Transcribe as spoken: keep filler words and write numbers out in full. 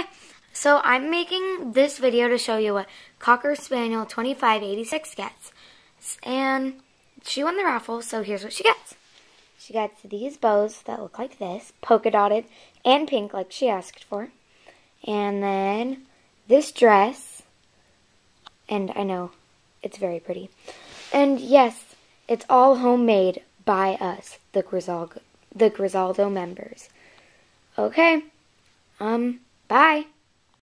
Okay, so I'm making this video to show you what Cocker Spaniel twenty-five eighty-six gets. And she won the raffle, so here's what she gets. She gets these bows that look like this, polka dotted and pink like she asked for. And then this dress, and I know, it's very pretty. And yes, it's all homemade by us, the Grisaldo, the Grisaldo members. Okay, um, bye.